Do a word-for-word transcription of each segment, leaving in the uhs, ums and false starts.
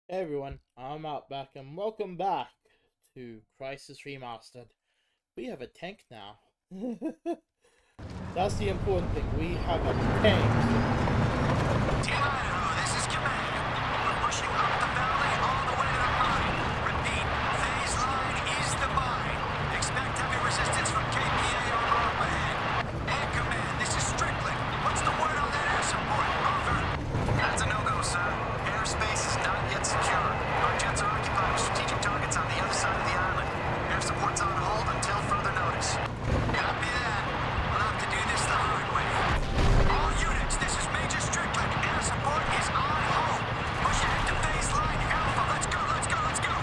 Hey everyone, I'm Outback and welcome back to Crysis Remastered. We have a tank now. That's the important thing, we have a tank. Team Idaho, this is Command. We're pushing up the valley all the way to the mine. Repeat, phase line is the mine. Expect heavy resistance from K P A on road ahead. And Command, this is Strickland. What's the word on that air support? Over. That's a no-go, sir. Airspace is not yet secure. Our jets are occupied with strategic targets on the other side of the island. Air support's on hold until further notice. Copy that. We'll have to do this the hard way. All units, this is Major Strickland. Air support is on hold. Push ahead to phase line Alpha. Let's go, let's go, let's go.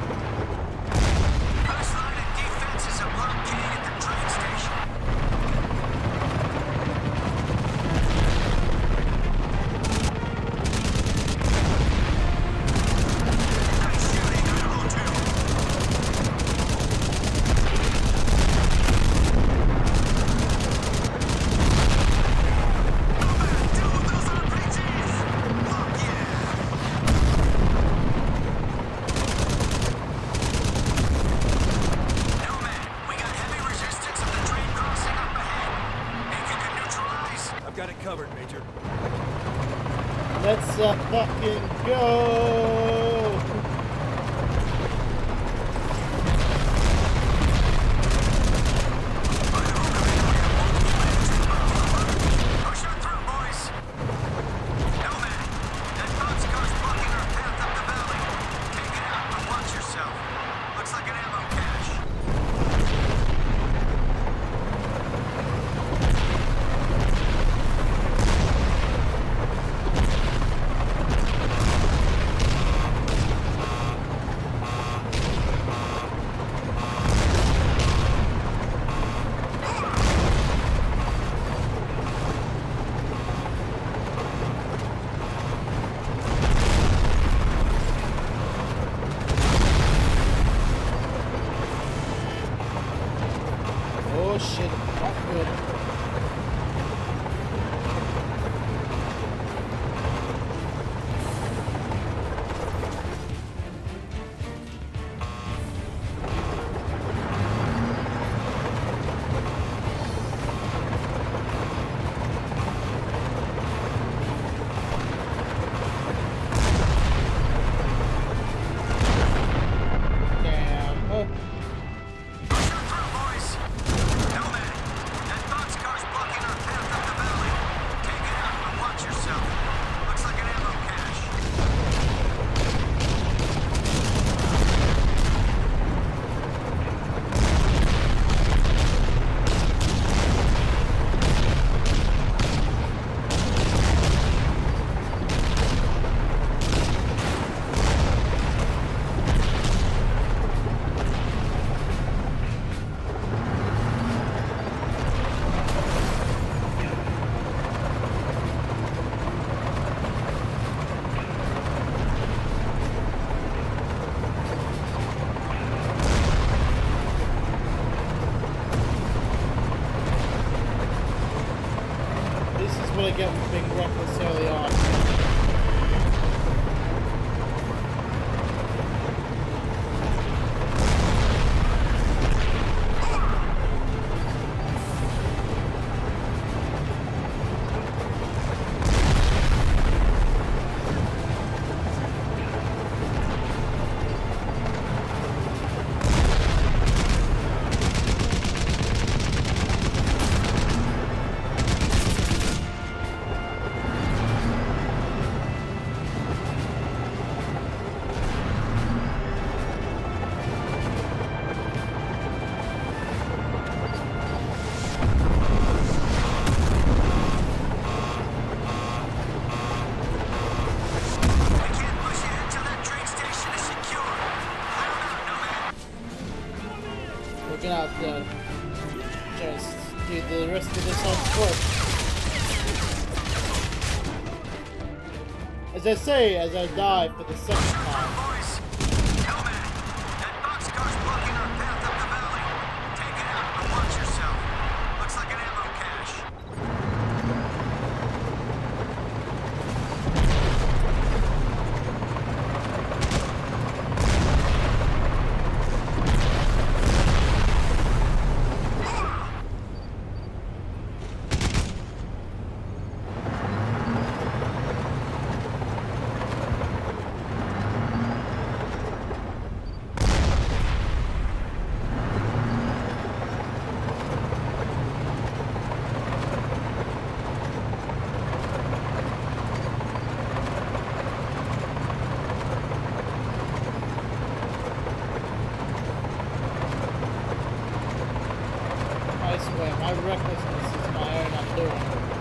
First line of defense is a blockade at the train station. Nice shooting, Idaho two. Let's uh, fucking go! Push her through, boys. Nomad, that box car's blocking our path up the valley. Take it out, but watch yourself. Looks like an ammo cache. Oh shit, not good. Damn. Oh. Push her through, boys. Nomad, that box car's blocking our path up the valley. Take it out, but watch yourself. Looks like an ammo cache. This is what I get for being reckless early on. We can't push ahead till that train station is secure. Clear 'em out, Nomad. We're gonna have to just do the rest of this on foot. As I say, as I die for the second time. Boys, Nomad, that box car's blocking our path up the valley. Take it out, but watch yourself. Looks like an ammo cache. recklessness is my own undoing.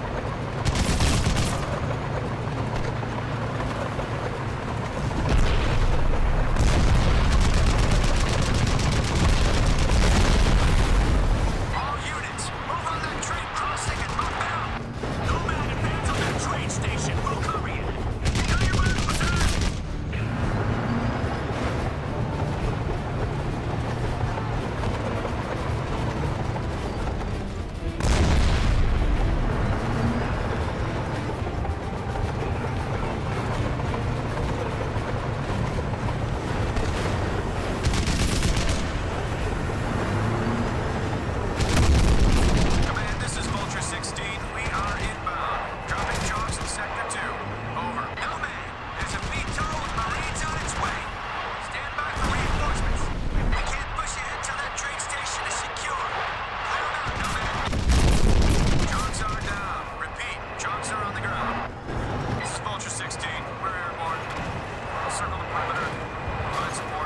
All units, move on that train crossing and move out. No man advance on that train station. We'll cover you. You know your man, Lieutenant. Command, this is Vulture sixteen. We are inbound. Dropping jobs in Sector two. Over. No man. There's a V TOW with Marines on its way. Stand by for reinforcements. We can't push ahead till that train station is secure. Clear them out, no man. Jobs are down. Repeat, jobs are on the ground. This is Vulture sixteen. We're airborne. Circle the perimeter. Provide support.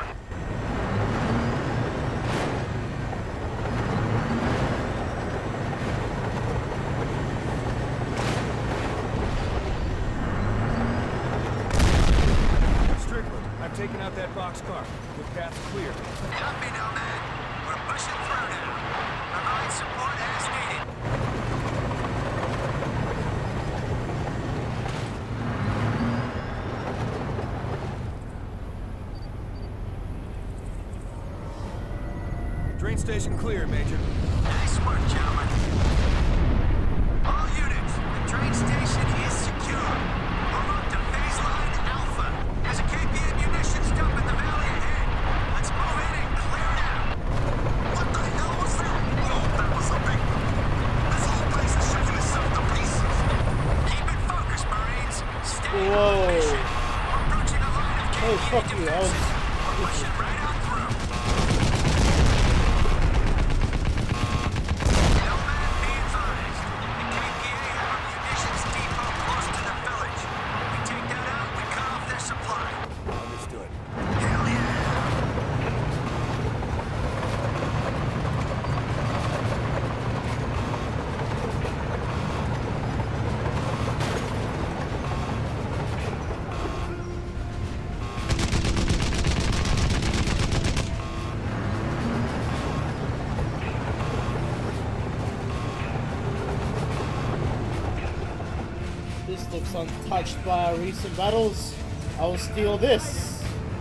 Strickland, I've taken out that boxcar. The path's clear. Copy, no man. We're pushing through now. Provide support as needed. Train station clear, Major. Nice work, gentlemen. All units, the train station is secure. Move up to phase line Alpha. There's a K P M munitions dump in the valley ahead. Let's move in and clear it out. What the hell was that? Oh, that was a big one. This whole place is shaking itself to pieces. Keep it focused, Marines. Stay on Whoa. mission. We're approaching a line of K P M Oh, fuck you, I was- defenses. We're pushing right on through. No man be advised. The K P A have a munitions depot close to the village. We take that out, we cut off their supply. Understood. Hell yeah! This looks untouched by our recent battles. I will steal this.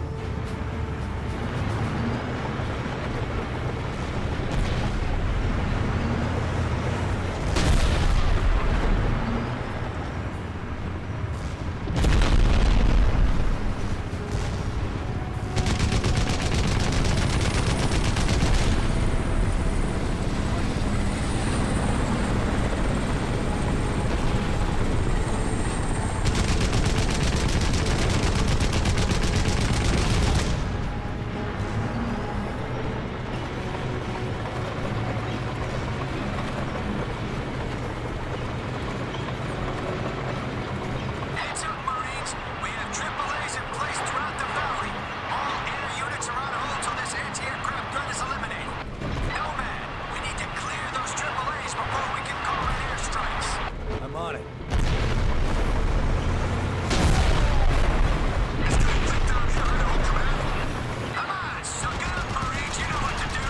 Heads up, Marines. We have triple A's in place throughout the valley. All air units are on hold till this anti-aircraft threat is eliminated. No man, we need to clear those triple A's before we can call in airstrikes. I'm on it. It's good to down here, Idaho Command. Come on, suck it up, Marines. You know what to do.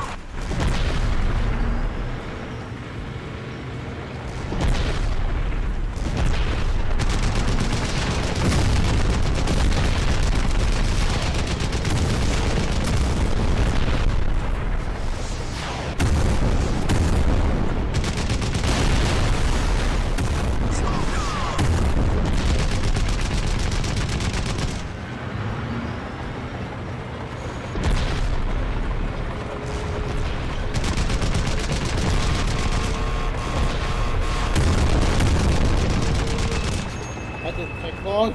That didn't take long.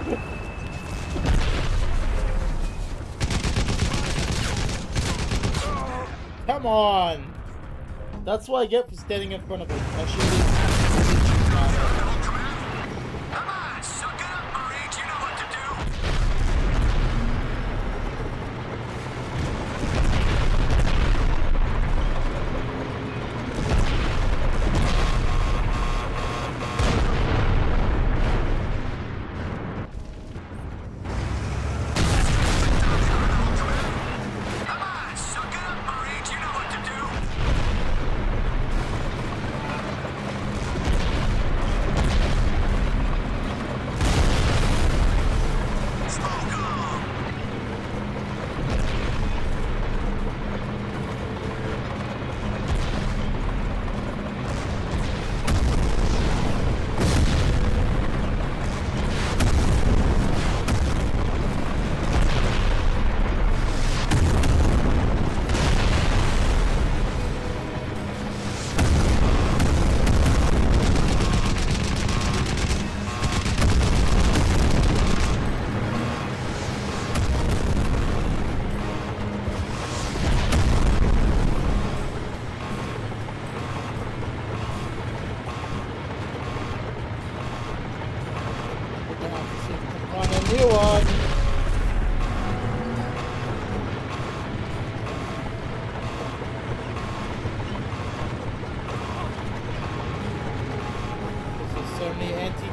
Come on! That's what I get for standing in front of it. I should Idaho Command. Come on, suck it up, Marines. You know what to do.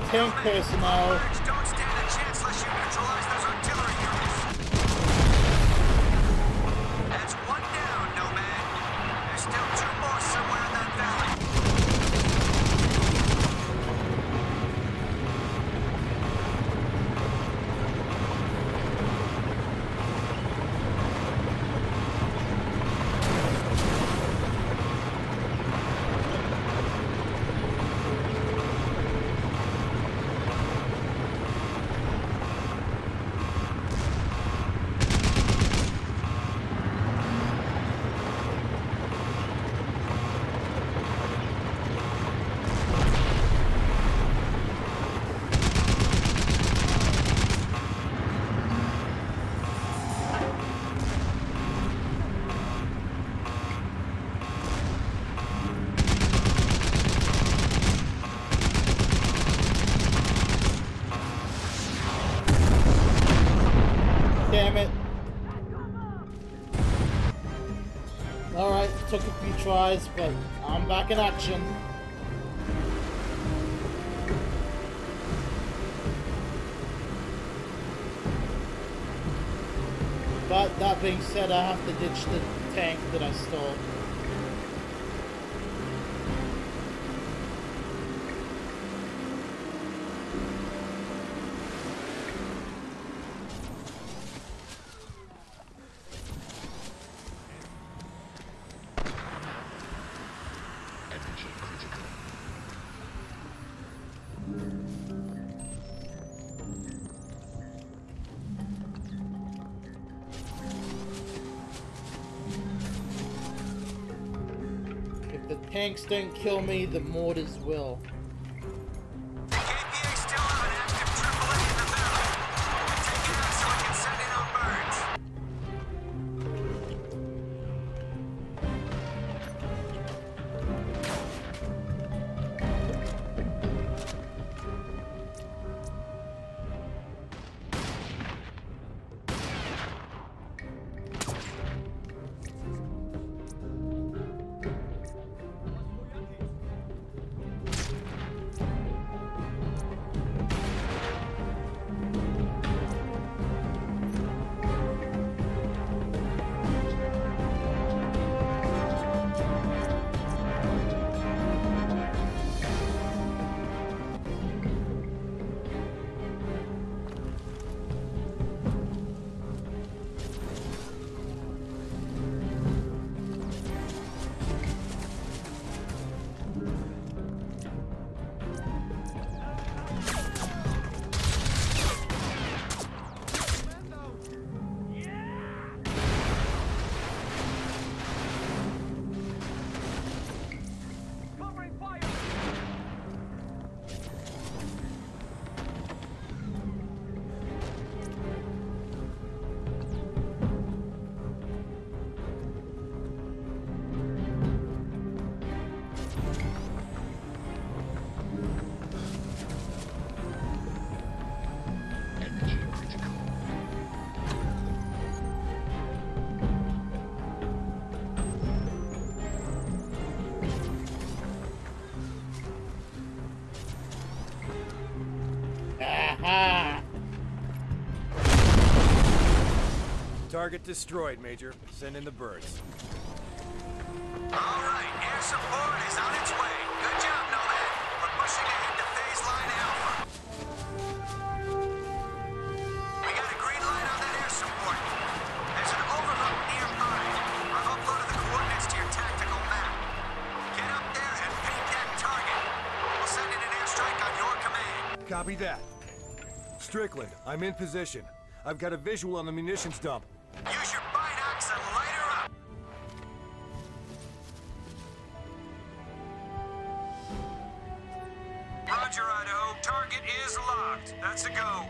tank personnel. Don't stand a chance unless you neutralize those artillery units. That's one down, Nomad. There's still two more somewhere in that valley. Damn it. Alright, took a few tries, but I'm back in action. But that being said, I have to ditch the tank that I stole. The tanks don't kill me, the mortars will. K P A still have an active triple A in the valley. Take it out so we can send in our birds. Aha! Target destroyed, Major. Send in the birds. All right, air support is on its way. Good job, Nomad. We're pushing ahead to phase line Alpha. We got a green light on that air support. There's an overlook nearby. I've uploaded the coordinates to your tactical map. Get up there and paint that target. We'll send in an airstrike on your command. Copy that. Strickland, I'm in position. I've got a visual on the munitions dump. Use your binocs and light her up. Roger, Idaho. Target is locked. That's a go.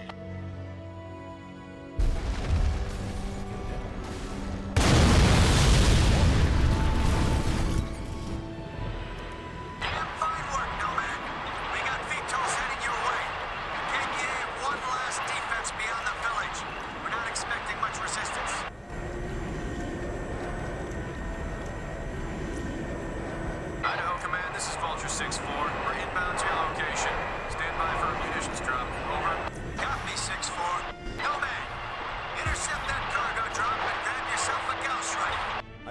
Damn fine work, Nomad. We got V TOLs heading your way. K P A have one last defense beyond the village. We're not expecting much resistance.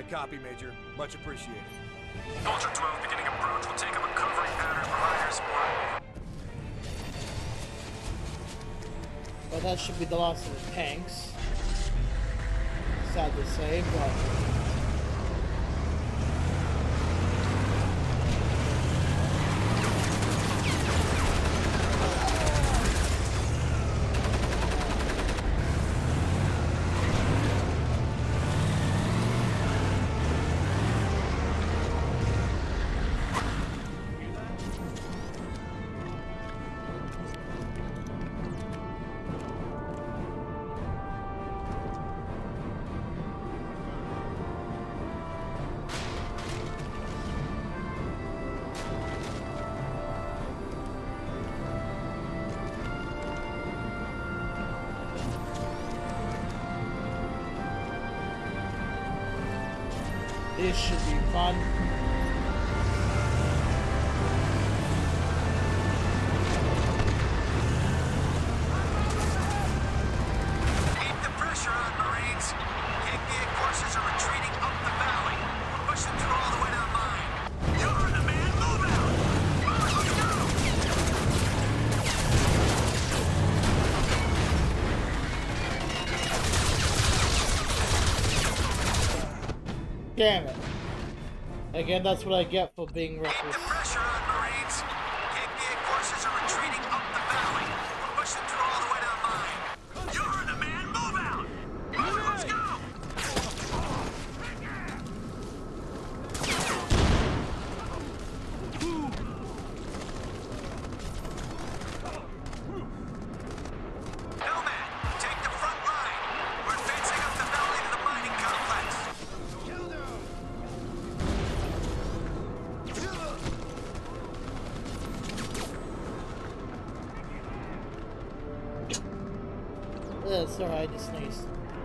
copy, Major. Much appreciated. Ultra twelve beginning approach. We'll take a recovery pattern for higher support. Well, that should be the last of the tanks. Sad to say, but... This should be fun. Keep the pressure on, Marines. K P A forces are retreating up the valley. We're pushing through all the way to the mine. You're the man. Move out. Let's go. Damn it. Again, that's what I get for being Keep reckless. the pressure on, Marines. K P A forces are retreating up the valley. We're pushing through all the way to the mine. You're the man. Move out. Let's go. Nomad, take the front line. We're fencing up the valley to the mining complex. Uh, sorry, I just sneezed.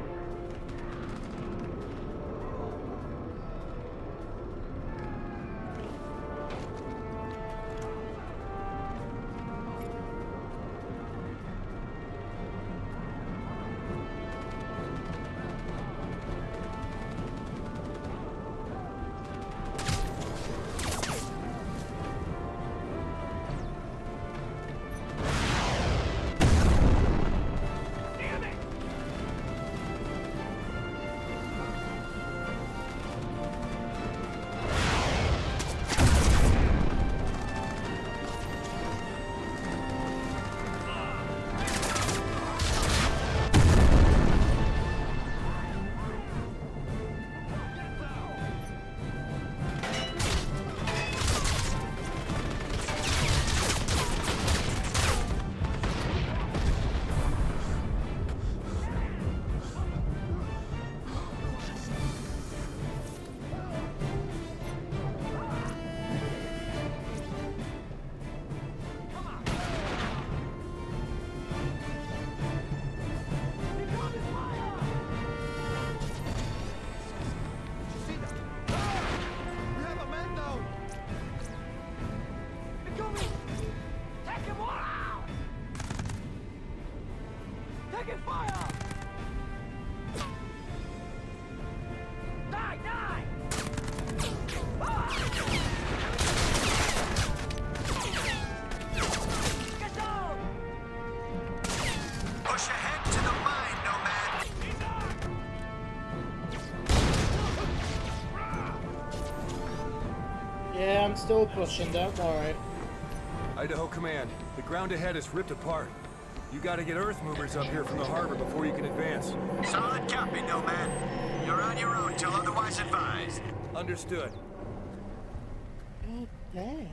Taking fire! Die, die! Ah! Get down! Push ahead to the mine, Nomad. Yeah, I'm still pushing, don't worry. Idaho Command, the ground ahead is ripped apart. You gotta get earth movers up here from the harbor before you can advance. Solid copy, Nomad. You're on your own till otherwise advised. Understood. God damn.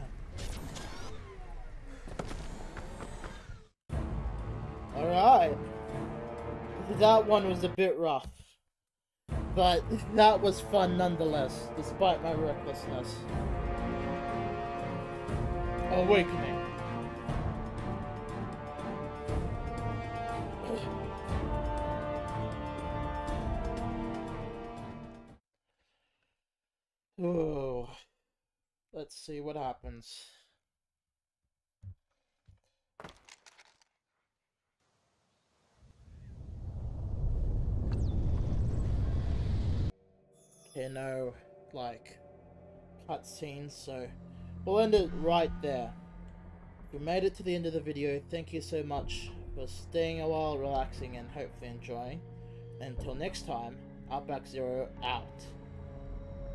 Alright. That one was a bit rough. But that was fun nonetheless, despite my recklessness. Awakening. Oh, let's see what happens. Okay, no, like, cutscenes, so we'll end it right there. If you made it to the end of the video, thank you so much for staying a while, relaxing, and hopefully enjoying. Until next time, Outback-Zero out.